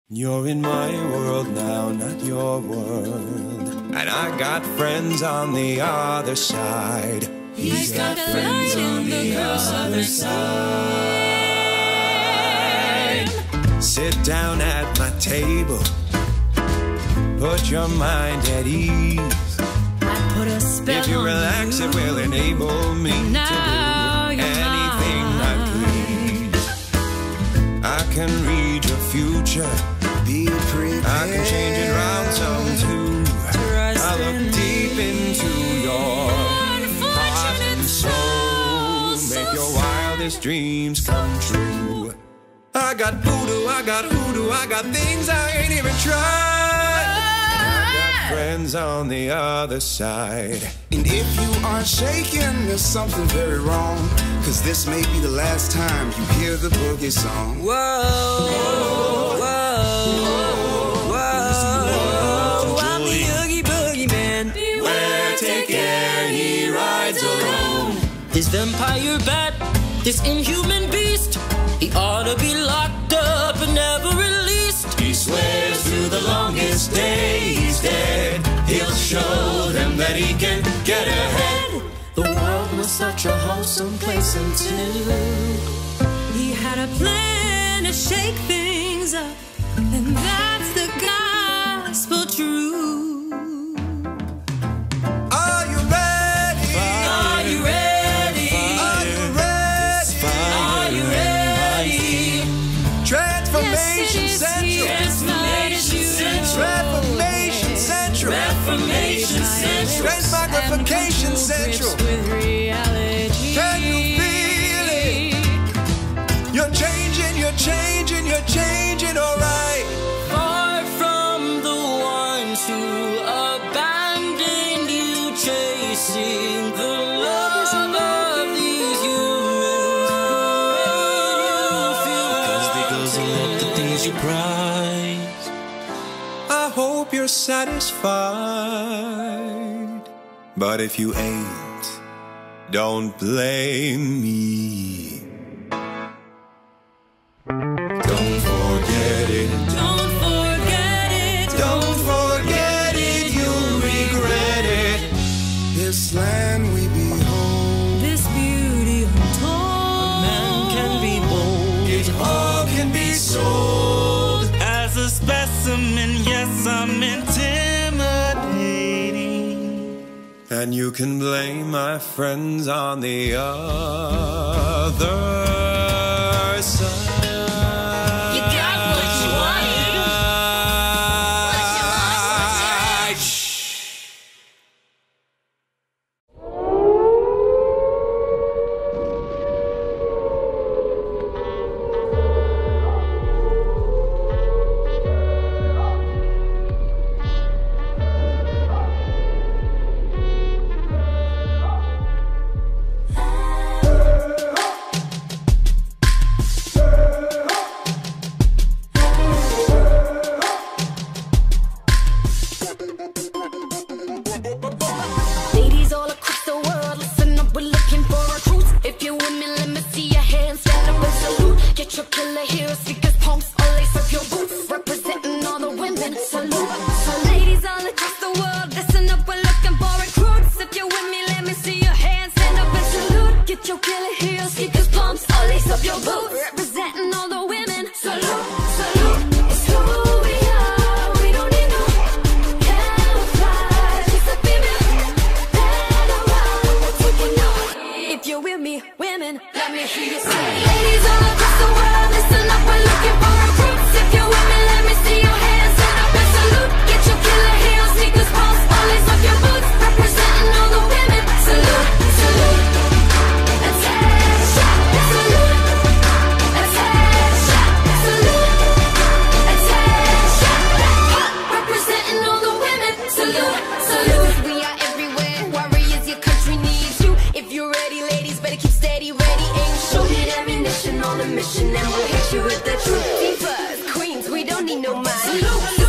You're in my world now, not your world. And I got friends on the other side. He's got friends on the other side. Sit down at my table, put your mind at ease. I put a spell if you on relax, you. it will enable me Now to do you're anything mine. I please. I can read your future. Be prepared. I can change it round some too. I look deep into your heart and soul. Make your wildest dreams come true. I got voodoo, I got hoodoo, I got things I ain't even tried. I got friends on the other side. And if you are shaking, there's something very wrong. Cause this may be the last time you hear the boogie song. Whoa, whoa, whoa, I'm the Oogie Boogie Man. Beware, take care, he rides alone. This vampire bat, this inhuman beast, he ought to be locked up and never released. He swears through the longest day he's dead. He'll show them that he can get ahead. The world was such a wholesome place until He had a plan to shake things up, and that's the gospel truth. Are you ready? Are you ready? Are you ready? Are you ready? Transformation Central. Transformation Central. Transformation Central. Reformation Central. Transmogrification Central. With reality. Can you feel it? You're changing, you're changing, you're changing, alright. Far from the ones who abandoned you, chasing the love of these humans. Because they goes along the things you prize. I hope you're satisfied. But if you ain't, don't blame me. Don't forget it. Don't forget it. Don't forget it. You'll regret it. This land we behold. This beauty untold. Man can be bold. It all can be sold. As a specimen, yes, I'm intimidating. And you can blame my friends on the other side. You got what you wanted. What you lost, Ladies all across the world, listen up, we're looking for recruits. If you're with me, let me see your hands, stand up and salute. Get your killer heels, speakers, pumps, all lace up your boots. Representing all the women, salute. So ladies all across the world, listen up, we're looking for recruits. If you're with me, let me see your hands, stand up and salute. Get your killer heels, speakers, pumps, all lace up your boots. Representing all the women, salute, salute. It's who we are, we don't need no camouflage. It's a female. If you're with me, women, let me hear you say. Ladies all across the world, listen up, we're looking for recruits. If you're with me, let me see your hands, stand up and salute. Get your killer heels, sneakers, pumps, all lace up your boots. Representing all the women, salute, salute. Attention, salute. Attention, salute. Attention, representing all the women, salute, salute. We are everywhere, warriors, your country needs you. If you're ready, ladies, better keep steady, ready, aim, shoot it, ammunition on a mission, and we'll hit you with the truth. Divas, queens, we don't need no mind. Salute.